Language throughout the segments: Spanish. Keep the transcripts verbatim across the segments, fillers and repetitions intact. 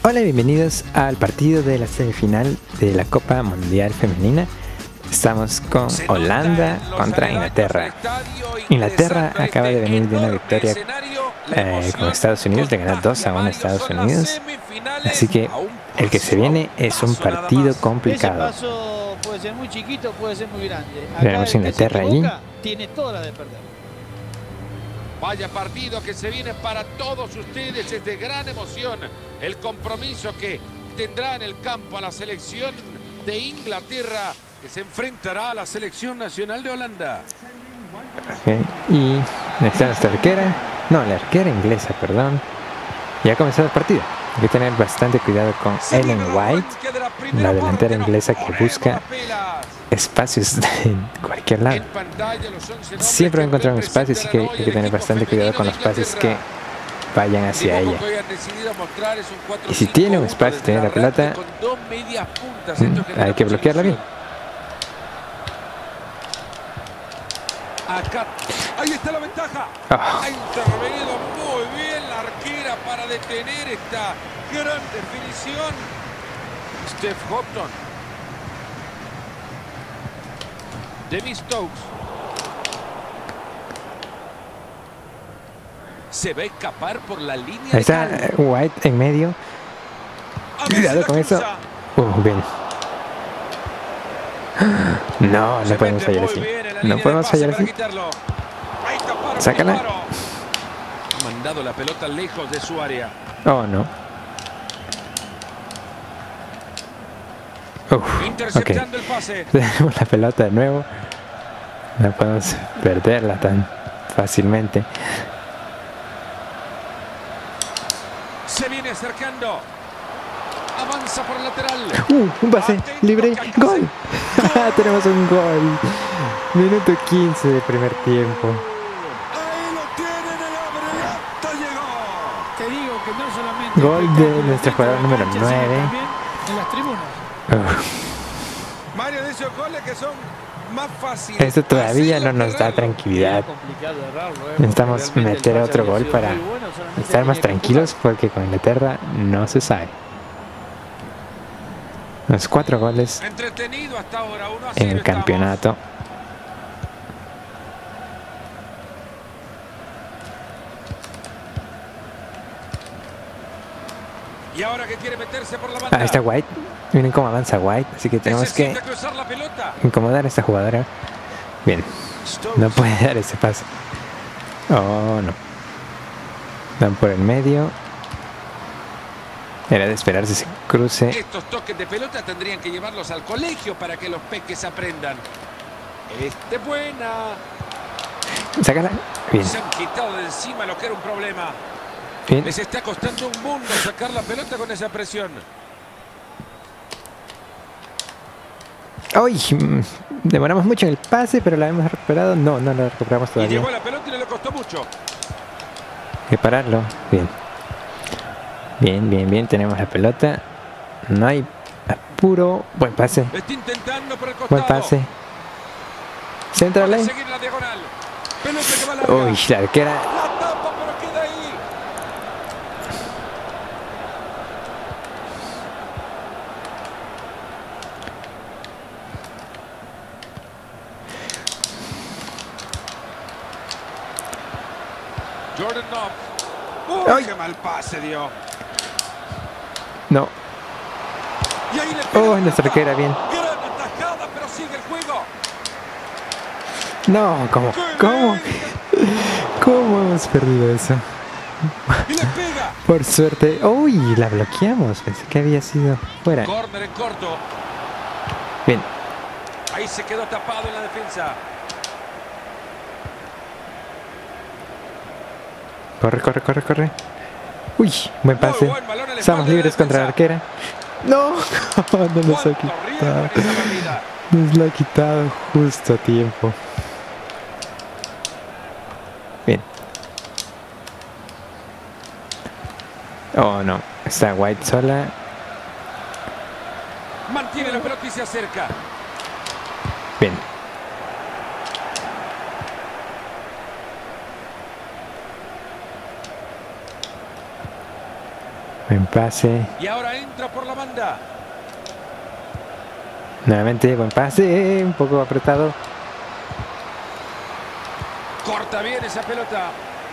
Hola y bienvenidos al partido de la semifinal de la Copa Mundial Femenina. Estamos con Holanda contra Inglaterra. Inglaterra acaba de venir de una victoria eh, con Estados Unidos, de ganar dos a uno a Estados Unidos. Así que el que se viene es un partido complicado. Ese paso puede ser muy chiquito, puede ser muy grande. Tenemos Inglaterra allí. Tiene toda la de perder. Vaya partido que se viene para todos ustedes, es de gran emoción el compromiso que tendrá en el campo a la selección de Inglaterra, que se enfrentará a la selección nacional de Holanda. Okay. Y está nuestra arquera, no, la arquera inglesa, perdón. Ya ha comenzado el partido. Hay que tener bastante cuidado con Ellen White, la delantera inglesa que busca espacios en cualquier lado. Siempre va a encontrar un espacio, así que hay que tener bastante cuidado con los pases que vayan hacia ella. Y si tiene un espacio, tiene la pelota, hay que bloquearla bien. Acá, ahí está la ventaja. Oh. Ha intervenido muy bien la arquera para detener esta gran definición. Steph Houghton. Demi Stokes. Se va a escapar por la línea. Ahí está White en medio. Cuidado con eso. Uh, bien. No, no podemos fallar así. No podemos fallar así. Sácala. Ha mandado la pelota lejos de su área. Oh, no. Uf, Interceptando ok. el pase. Tenemos la pelota de nuevo. No podemos perderla tan fácilmente. Se viene acercando. Avanza por el lateral. Uh, un pase libre. ¡Gol! Tenemos un gol. Minuto quince de primer tiempo. Ahí lo tienen, el abre llegó. Te digo que no solamente Gol de nuestro jugador número nueve. En las tribunas. Uh. Varios de esos goles que son más fáciles. Esto todavía no nos da tranquilidad. Necesitamos meter otro gol para estar más tranquilos, porque con Inglaterra no se sabe. Los cuatro goles Entretenido hasta ahora, uno a en el cero campeonato. Y ahora que quiere meterse por la banda. Ahí está White. Miren cómo avanza White. Así que tenemos que Necesita cruzar la pelota. incomodar a esta jugadora. Bien. No puede dar ese pase. Oh, no. Dan por el medio. Era de esperarse ese cruce. Estos toques de pelota tendrían que llevarlos al colegio para que los peques aprendan. Este buena. Sácala. Bien. Se han quitado de encima lo que era un problema. Bien. Les está costando un mundo sacar la pelota con esa presión. ¡Ay! Demoramos mucho en el pase, pero la hemos recuperado. No, no la recuperamos Y todavía. llegó a la pelota y no le costó mucho. Hay que pararlo. Bien. Bien, bien, bien. Tenemos la pelota. No hay apuro. Buen pase. Está intentando por el costado. Buen pase. Central Puede lane. seguir la diagonal. Pelota que va larga. Uy, la arquera. La tapa, pero queda ahí. Jordan Knox. Uy, Ay. qué mal pase dio. No. Y ahí le pega Oh, la nuestra pelota. arquera, bien. Gran atajada, pero sigue el juego. No, ¿cómo? ¿Cómo? ¿Cómo hemos perdido eso? Y le pega. Por suerte. Uy, la bloqueamos. Pensé que había sido fuera. Corner en corto. Bien. Ahí se quedó tapado en la defensa. Corre, corre, corre, corre. Uy, buen pase. Muy buen balón a la Estamos espalda de la libres contra la defensa. arquera. No, no nos ha Cuánto quitado. riesgo en esa partida. Nos lo ha quitado justo a tiempo. Bien. Oh, no. Está White sola. Mantiene la pelota y se acerca. Bien. Buen pase. Y ahora entra por la banda. Nuevamente, buen pase. Un poco apretado. Corta bien esa pelota.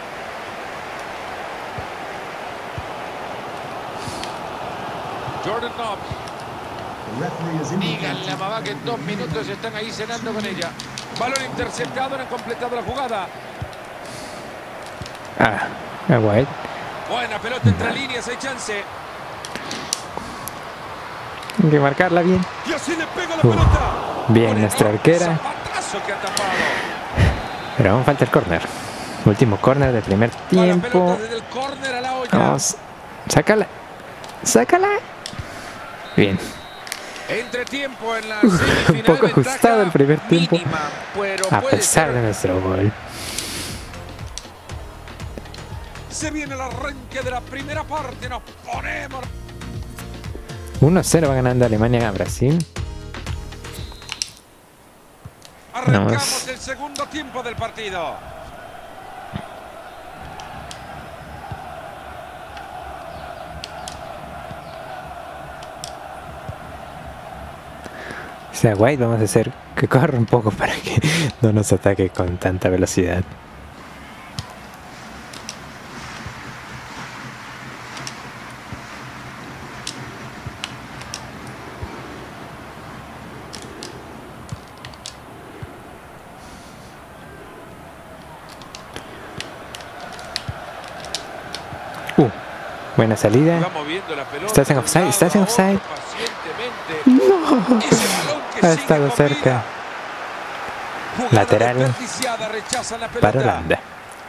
Jordan Nobbs. Digan la mamá que en dos minutos están ahí cenando con ella. Balón interceptado, no han completado la jugada. Ah, a White. Buena pelota entre líneas, hay chance. Hay que marcarla bien. Y así le pega la Uf, pelota. bien Un nuestra enorme arquera. zapatazo que ha tapado. Pero aún falta el córner. Último córner del primer Buena tiempo. pelota desde el córner a la olla. Vamos. Sácala. Sácala. Bien. Entre tiempo en la Un semifinal, poco ventaja ajustado el primer tiempo. mínima, pero A puede pesar ser. de nuestro gol. Se viene el arranque de la primera parte. Nos ponemos. uno cero va ganando Alemania a Brasil. Arrancamos Vamos. el segundo tiempo del partido. O sea, White vamos a hacer que corra un poco para que no nos ataque con tanta velocidad. Uh, buena salida. Va moviendo la pelota. Estás en offside, estás en offside. No. Ha estado cerca. Lateral para Holanda.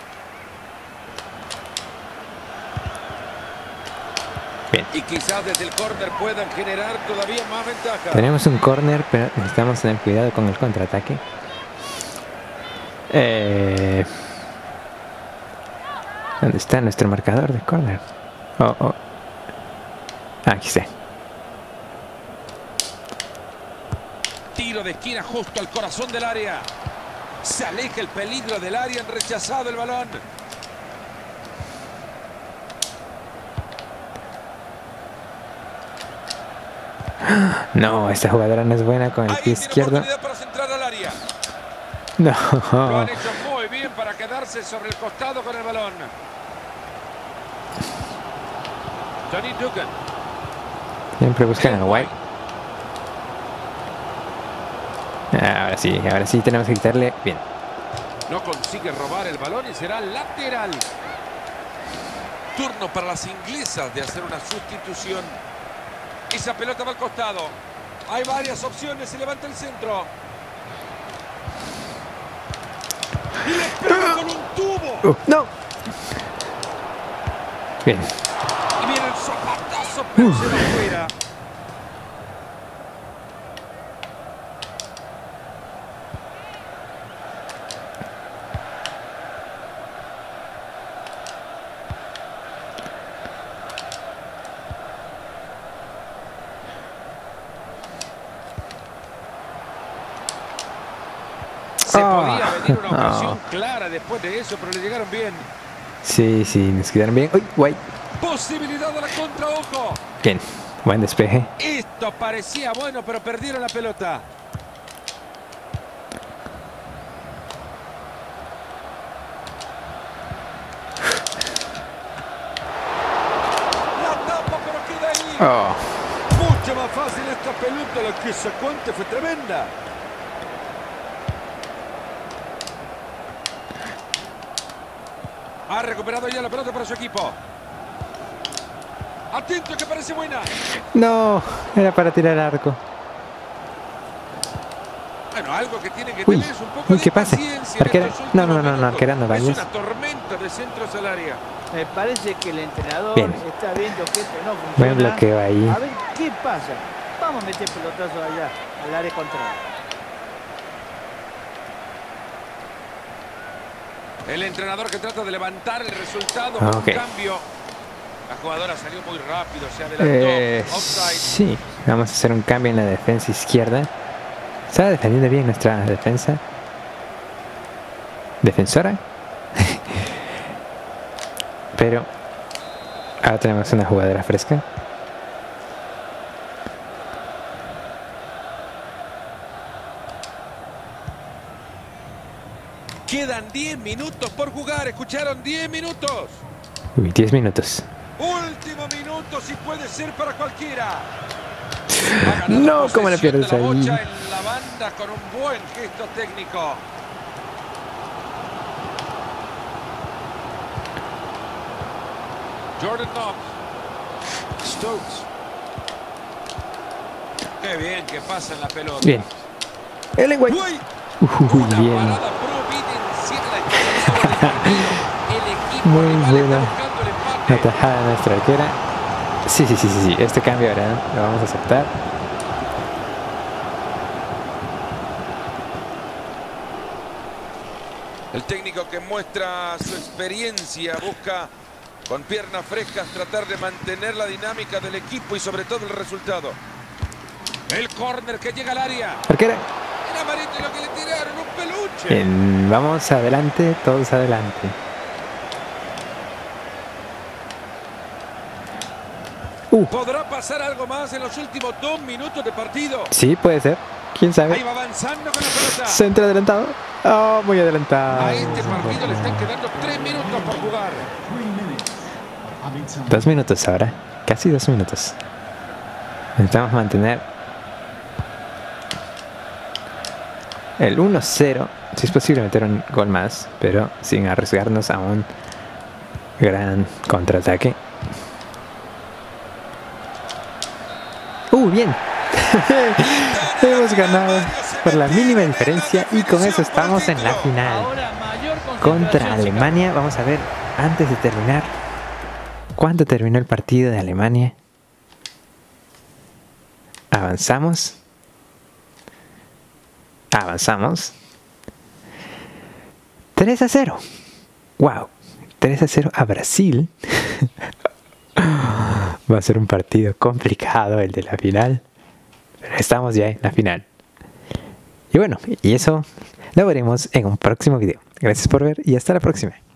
Bien. Y quizás desde el córner puedan generar todavía más ventaja. Tenemos un córner, pero necesitamos tener cuidado con el contraataque. Eh, ¿Dónde está nuestro marcador de córner? Oh, oh. Ah, aquí está. Tiro de esquina justo al corazón del área. Se aleja el peligro del área. Han rechazado el balón. No, esta jugadora no es buena con el Ahí pie tiene izquierdo. oportunidad para centrar al área. No. Lo han hecho muy bien para quedarse sobre el costado con el balón. Johnny Dugan. Siempre buscan a White. Ahora sí, ahora sí tenemos que quitarle. Bien. No consigue robar el balón y será lateral. Turno para las inglesas de hacer una sustitución. Esa pelota va al costado. Hay varias opciones. Se levanta el centro. Y le pega con un tubo. Uh, no. Bien. Y viene el zapatazo, pero se va afuera. Se podía venir una ocasión Oh. clara después de eso, pero le llegaron bien. Sí, sí, nos quedaron bien. Uy, White. Posibilidad de la contra, ojo. Bien. Buen despeje. Esto parecía bueno, pero perdieron la pelota. La tapa, pero queda ahí. Oh. Mucho más fácil esta pelota, la que sacó antes fue tremenda. Ha recuperado ya la pelota para su equipo. Atento, que parece buena. No, era para tirar arco. Bueno, algo que tiene que Uy, tener es un poco uy, de ¿qué pasa? paciencia en Arquera. estos No, no, últimos no, no, minutos. arquera no vayas. Es una tormenta de centros al área. Me parece que el entrenador Bien. está viendo que esto no funciona. Buen bloqueo ahí. A ver qué pasa. Vamos a meter pelotazos allá, al área contraria. El entrenador que trata de levantar el resultado Ah, con ok. un cambio. La jugadora salió muy rápido, se adelantó. Eh, Offside. sí, vamos a hacer un cambio en la defensa izquierda. Está defendiendo bien nuestra defensa. ¿Defensora? Pero Ahora tenemos una jugadora fresca. Quedan diez minutos por jugar. ¿Escucharon? diez minutos. Uy, diez minutos. Último minuto, si puede ser para cualquiera. No, ¿cómo le pierdes ahí? En la banda con un buen gesto técnico. Jordan Knox. Stokes. Qué bien que pasa en la pelota. Bien. Ellen White. Uy, Uy, una bien. parada providencial. El equipo Muy rival buena. está buscando el empate. La tajada de nuestra arquera. Sí, sí, sí, sí, sí. Este cambio ahora lo vamos a aceptar. El técnico que muestra su experiencia busca con piernas frescas tratar de mantener la dinámica del equipo y sobre todo el resultado. El córner que llega al área. Arquera. Era Marito lo que le tiraron, un peluche. Bien, vamos adelante, todos adelante. Uh, ¿Podrá pasar algo más en los últimos dos minutos de partido? sí, puede ser. ¿Quién Ahí sabe? va avanzando con la pelota. Centro adelantado. Oh, muy adelantado. A este partido le están quedando tres minutos por jugar. Dos minutos ahora. Casi dos minutos. Necesitamos mantener el uno cero. Si es posible meter un gol más, pero sin arriesgarnos a un gran contraataque. ¡Uh, bien! Hemos ganado por la mínima diferencia y con eso estamos en la final Ahora mayor contra concentración, Alemania. Vamos a ver antes de terminar cuánto terminó el partido de Alemania. Avanzamos. Avanzamos. tres a cero. Wow. tres a cero a Brasil. Va a ser un partido complicado el de la final. Pero estamos ya en la final. Y bueno, y eso lo veremos en un próximo video. Gracias por ver y hasta la próxima.